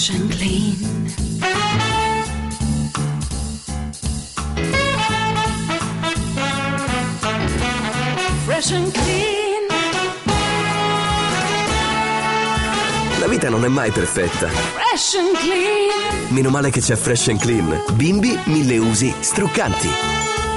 fresh and clean. Fresh and clean. La vita non è mai perfetta. Fresh and clean. Meno male che c'è Fresh and Clean. Bimbi 1000 usi struccanti.